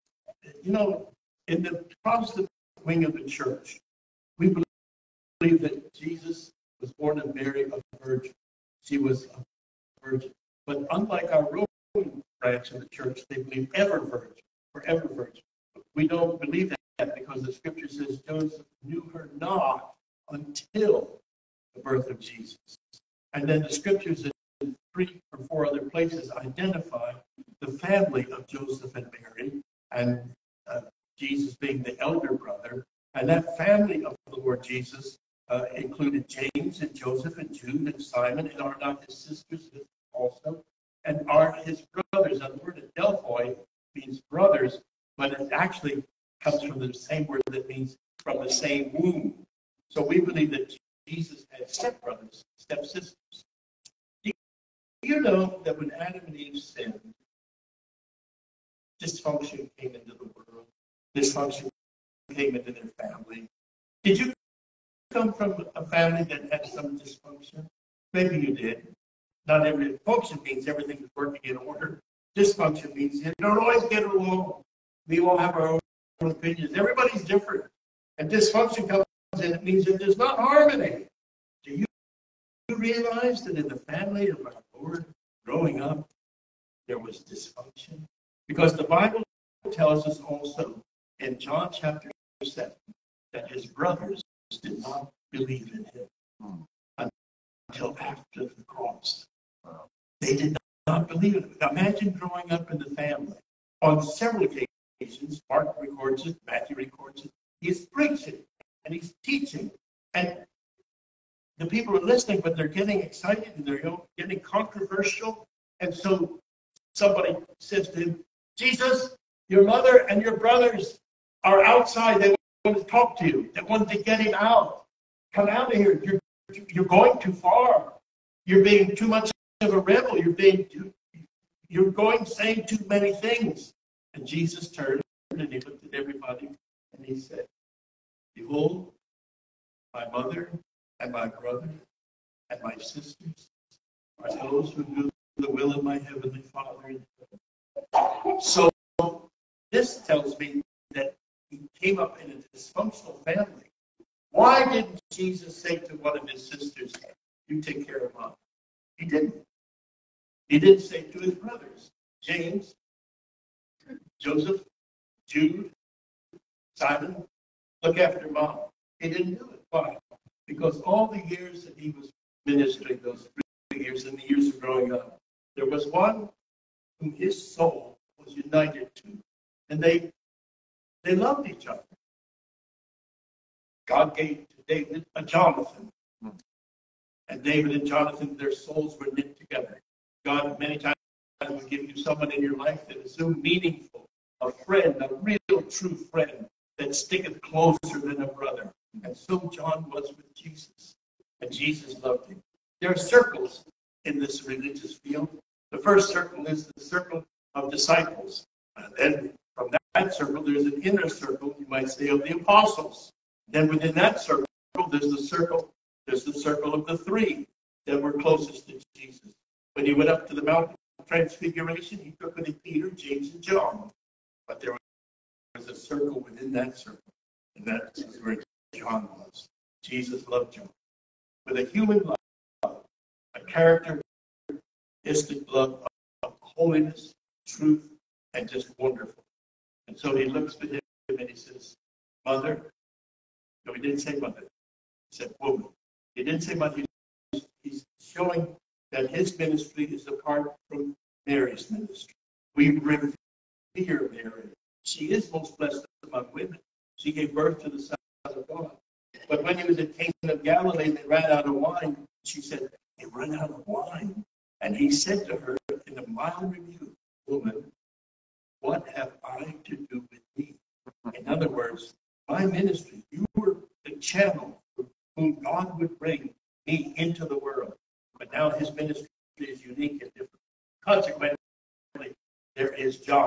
in the Protestant wing of the church, we believe that Jesus was born of Mary, a virgin. She was a virgin. But unlike our Roman branch of the church, they believe ever virgin, forever virgin. We don't believe that because the scripture says Joseph knew her not until the birth of Jesus. And then the scriptures in 3 or 4 other places identify the family of Joseph and Mary, and Jesus being the elder brother. And that family of the Lord Jesus included James and Joseph and Jude and Simon, and are not his sisters also, and are his brothers. And the word Adelphoi means brothers, but it actually comes from the same word that means from the same womb. So we believe that Jesus had stepbrothers, stepsisters. Do you know that when Adam and Eve sinned, dysfunction came into the world? Dysfunction came into their family. Did you come from a family that had some dysfunction? Maybe you did. Not every function means everything is working in order. Dysfunction means you don't always get along. We all have our own opinions. Everybody's different. And dysfunction comes in, it means that there's not harmony. Do you realize that in the family of our Lord, growing up, there was dysfunction? Because the Bible tells us also in John chapter 7 that his brothers did not believe in him until after the cross. They did not believe in him. Imagine growing up in the family. On several occasions, Mark records it, Matthew records it, he's preaching and he's teaching. And the people are listening, but they're getting excited and they're getting controversial. And so somebody says to him, Jesus, your mother and your brothers are outside. They want to talk to you. They want to get him out. Come out of here. You're going too far. You're being too much of a rebel. You're going saying too many things. And Jesus turned and he looked at everybody and he said, behold, my mother and my brother and my sisters are those who do the will of my heavenly Father. So This tells me that he came up in a dysfunctional family. Why didn't Jesus say to one of his sisters, you take care of mom? He didn't. He didn't say to his brothers, James, Joseph, Jude, Simon, look after mom. He didn't do it. Why? Because all the years that he was ministering, those 3 years and the years of growing up, there was one whom his soul was united to. And they loved each other. God gave to David a Jonathan. And David and Jonathan, their souls were knit together. God many times will give you someone in your life that is so meaningful, a friend, a real true friend that sticketh closer than a brother. And so John was with Jesus. And Jesus loved him. There are circles in this religious field. The first circle is the circle of disciples. And then from that circle, there's an inner circle, you might say, of the apostles. Then within that circle, there's the circle of the three that were closest to Jesus. When he went up to the Mount of Transfiguration, he took with him Peter, James, and John. But there was a circle within that circle, and that's where John was. Jesus loved John with a human love, a characteristic love of holiness, truth, and just wonderful. And so he looks at him and he says, Mother. No, he didn't say mother. He said woman. He didn't say mother. He's showing that his ministry is apart from Mary's ministry. We revere Mary. She is most blessed among women. She gave birth to the Son of God. But when he was at Cana of Galilee, they ran out of wine. She said, they run out of wine. And he said to her in a mild rebuke, woman, what have I to do with thee? In other words, my ministry, you were the channel for whom God would bring me into the world. But now his ministry is unique and different. Consequently, there is John.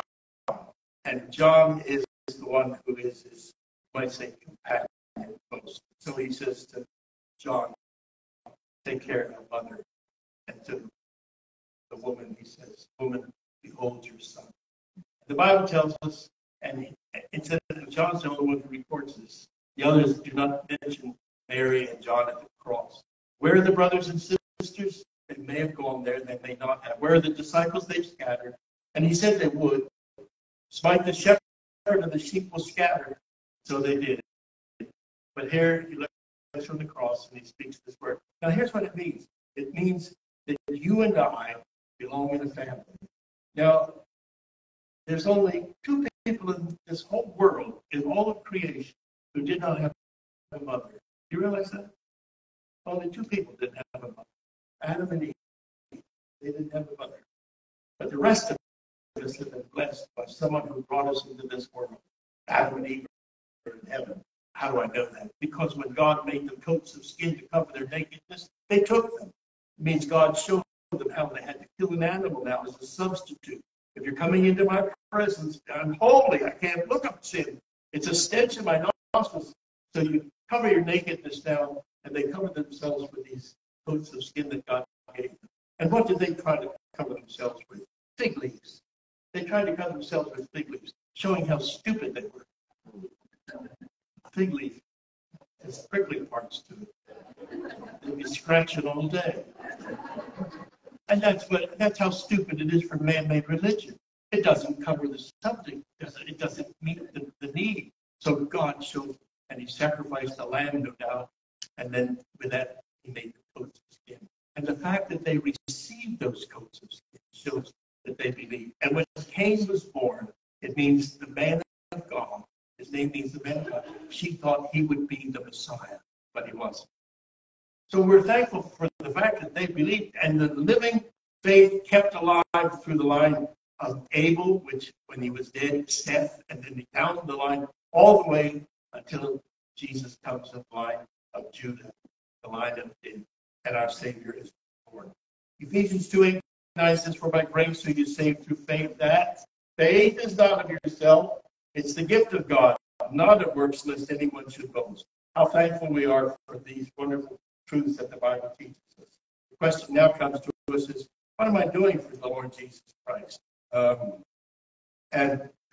And John is the one who is his, you might say, companion most. So he says to John, take care of your mother. And to the woman, he says, woman, behold your son. The Bible tells us, and it says that John's the only one who records this. The others do not mention Mary and John at the cross. Where are the brothers and sisters? They may have gone there, they may not have. Where are the disciples? They've scattered. And he said they would. Smite the shepherd and the sheep will scatter. So they did. But here he looks from the cross and he speaks this word. Now here's what it means. It means that you and I belong in a family. Now, there's only two people in this whole world, in all of creation, who did not have a mother. Do you realize that? Only two people didn't have a mother. Adam and Eve. They didn't have a mother. But the rest of us have been blessed by someone who brought us into this world. Adam and Eve are in heaven. How do I know that? Because when God made them coats of skin to cover their nakedness, they took them. It means God showed them how they had to kill an animal now as a substitute. If you're coming into my presence, I'm holy. I can't look up sin. It's a stench in my nostrils. So you cover your nakedness now, and they cover themselves with these coats of skin that God gave them. And what did they try to cover themselves with? Fig leaves. They tried to cover themselves with fig leaves, showing how stupid they were. A fig leaf has prickly parts to it. They'd be scratching all day. And that's how stupid it is for man-made religion. It doesn't cover the subject. It doesn't meet the need. So God showed, and he sacrificed a lamb, no doubt, and then with that, he made the coats of skin. And the fact that they received those coats of skin shows that they believed. And when Cain was born, it means the man of God. His name means the man of God. She thought he would be the Messiah, but he wasn't. So we're thankful for the fact that they believed, and the living faith kept alive through the line of Abel, which when he was dead, Seth, and then down the line all the way until Jesus comes in the line of Judah, the line of David, and our Savior is born. Ephesians 2:8-9 says, for by grace are you saved through faith. That faith is not of yourself, it's the gift of God, not of works, lest anyone should boast. How thankful we are for these wonderful truths that the Bible teaches us. The question now comes to us is, what am I doing for the Lord Jesus Christ? And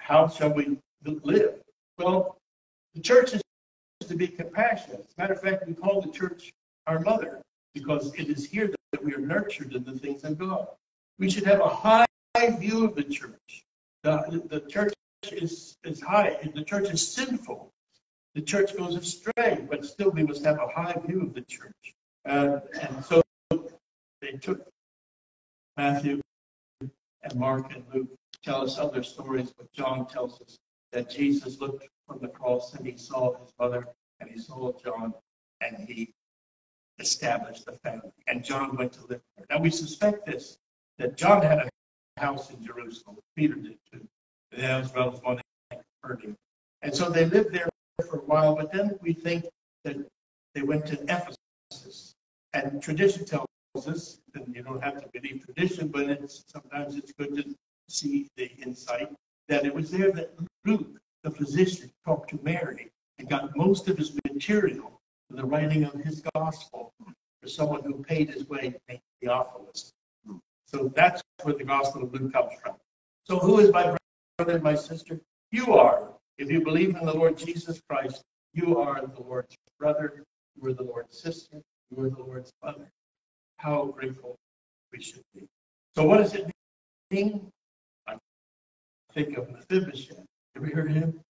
how shall we live? Well, the church is to be compassionate. As a matter of fact, we call the church our mother because it is here that we are nurtured in the things of God. We should have a high view of the church. The church is high. The church is sinful. The church goes astray, but still we must have a high view of the church. And so they took Matthew and Mark and Luke tell us other stories, but John tells us that Jesus looked from the cross and he saw his mother and he saw John and he established the family. And John went to live there. Now we suspect this, that John had a house in Jerusalem. Peter did too. As well as one in Capernaum. And so they lived there for a while, but then we think that they went to Ephesus. And tradition tells us, and you don't have to believe tradition, but sometimes it's good to see the insight, that it was there that Luke, the physician, talked to Mary and got most of his material for the writing of his gospel for someone who paid his way to make Theophilus. So that's where the gospel of Luke comes from. So who is my brother and my sister? You are. If you believe in the Lord Jesus Christ, you are the Lord's brother, you are the Lord's sister, you are the Lord's mother. How grateful we should be. So what does it mean? I think of Mephibosheth. Have you heard of him?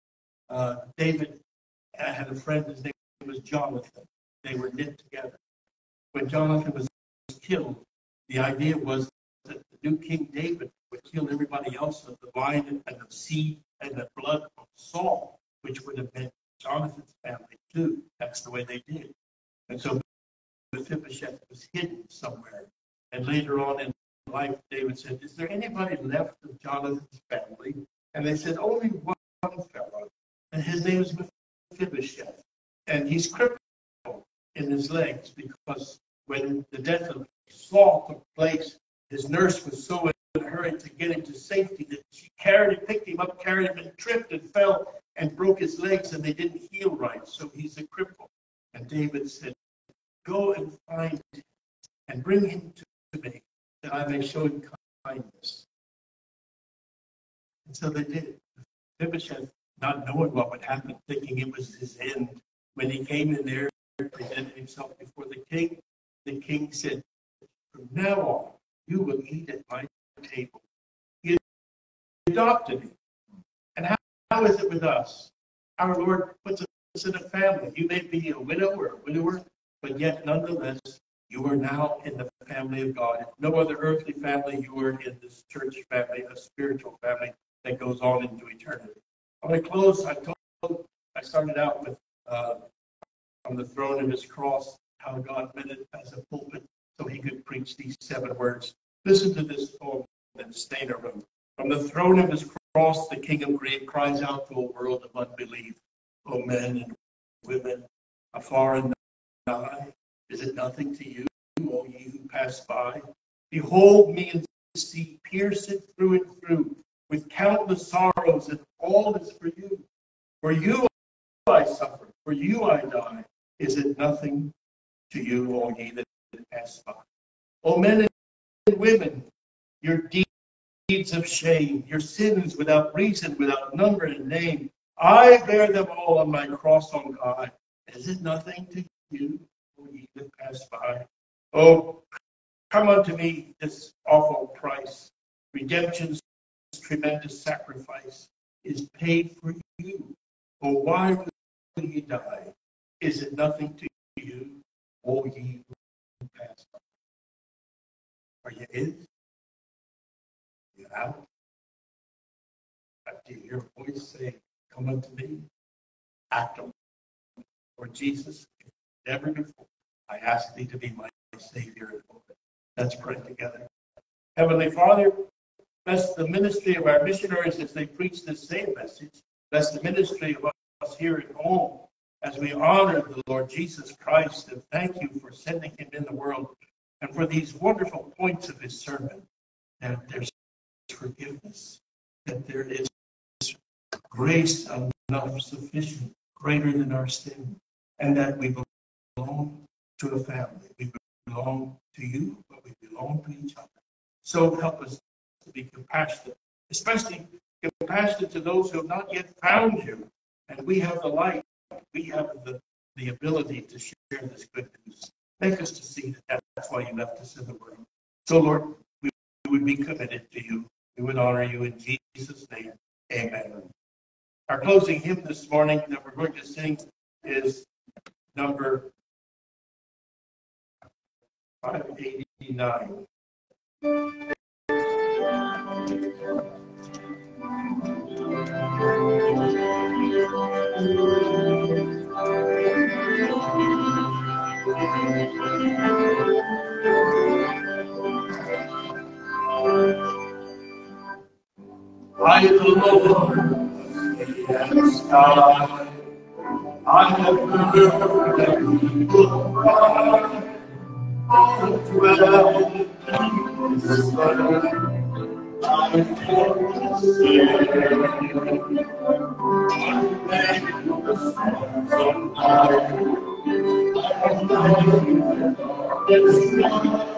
David had a friend, his name was Jonathan. They were knit together. When Jonathan was killed, the idea was that the new King David would kill everybody else of the line and the seed and the blood of Saul, which would have been Jonathan's family too. That's the way they did. And so Mephibosheth was hidden somewhere. And later on in life, David said, is there anybody left of Jonathan's family? And they said, only one fellow. And his name is Mephibosheth. And he's crippled in his legs because when the death of Saul took place, his nurse was so in a hurry to get him to safety that she picked him up, carried him, and tripped and fell and broke his legs, and they didn't heal right. So he's a cripple. And David said, go and find him and bring him to me that I may show him kindness. And so they did. Mephibosheth, not knowing what would happen, thinking it was his end, when he came in there and presented himself before the king said, from now on, you will eat at my table. He adopted him. And how is it with us? Our Lord puts us in a family. You may be a widow or a widower, but yet nonetheless, you are now in the family of God. No other earthly family, you are in this church family, a spiritual family that goes on into eternity. I'm going to close. I started out with on the throne of his cross, how God meant it as a pulpit so he could preach these 7 words. Listen to this poem that Stainer wrote. From the throne of his cross, the King of Grief cries out to a world of unbelief. O men and women, afar and nigh, is it nothing to you, O ye who pass by? Behold me and see, pierce it through and through, with countless sorrows, and all is for you. For you I suffer, for you I die. Is it nothing to you, all ye that pass by? O men and women, your deeds of shame, your sins without reason, without number and name, I bear them all on my cross on God. Is it nothing to you, all ye that pass by? Oh, come unto me this awful price. Redemption's tremendous sacrifice is paid for you. Oh, why will ye die? Is it nothing to you, all ye who pass by? Are you in? Are you out? Do you hear a voice say, come unto me? Act on it. Lord Jesus, never before I ask thee to be my Savior and Lord. Let's pray together. Heavenly Father, bless the ministry of our missionaries as they preach this same message. Bless the ministry of us here at home as we honor the Lord Jesus Christ, and thank you for sending him in the world and for these wonderful points of his sermon, that there's forgiveness, that there is grace enough sufficient, greater than our sin, and that we belong to a family. We belong to you, but we belong to each other. So help us to be compassionate, especially compassionate to those who have not yet found you. And we have the light. We have the ability to share this good news. Make us to see that that's why you left us in the world. So, Lord, we would be committed to you. We would honor you in Jesus' name. Amen. Our closing hymn this morning that we're going to sing is number 589. I, the Lord, the sky, I have heard that people cry, oh, dwell in the sun, I will say, I thank the songs of life, I thank the darkest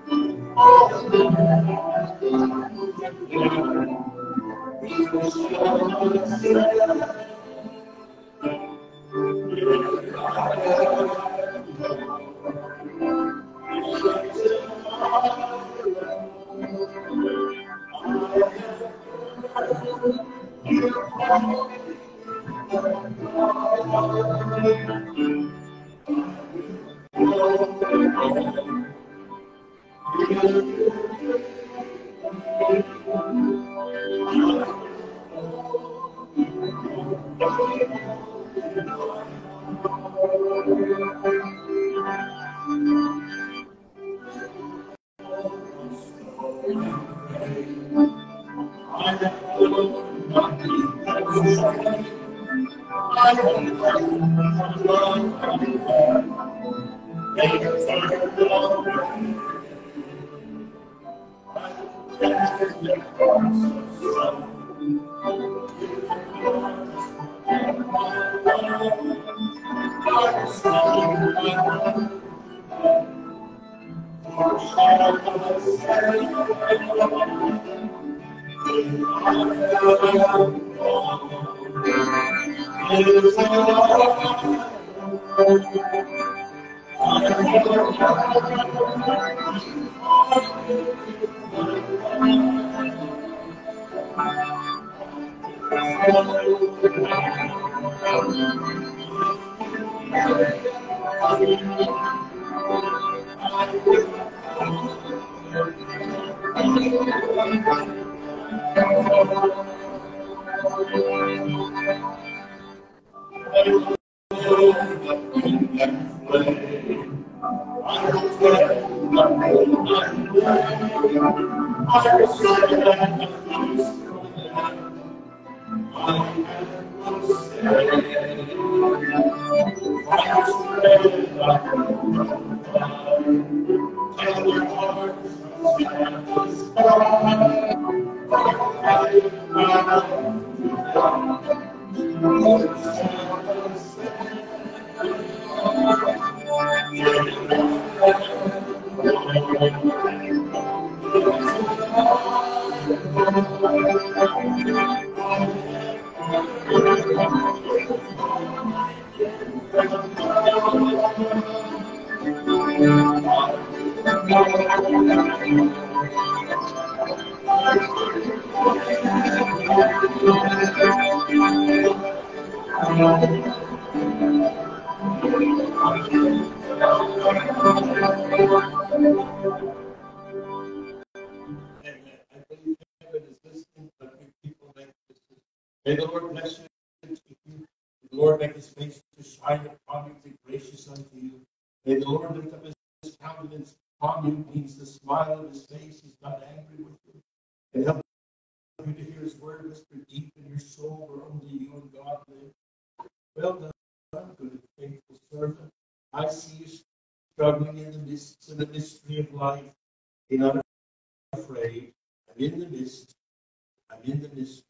May the Lord bless you and keep you. May the Lord make his face to shine upon you, be gracious unto you. May the Lord lift up his countenance upon you, means the smile of his face. He's not angry with you. And help you to hear his word whisper deep in your soul, where only you and God live. Well done, good and faithful servant. I see you struggling in the midst of the mystery of life. Be not afraid. I'm in the midst. I'm in the mystery.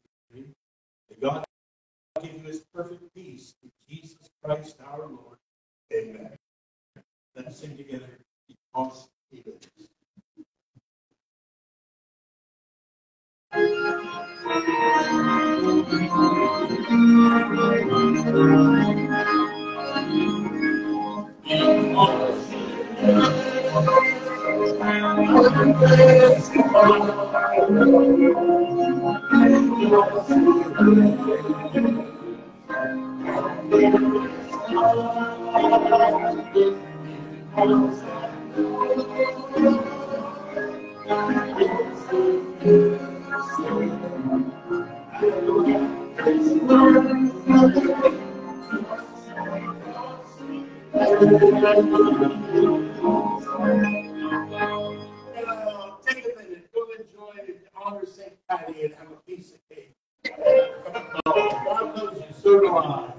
May God give you his perfect peace through Jesus Christ our Lord. Amen. Let's sing together because he lives. Take a minute, go enjoy and honor St. Patty and have a piece of cake. God loves you, so do I.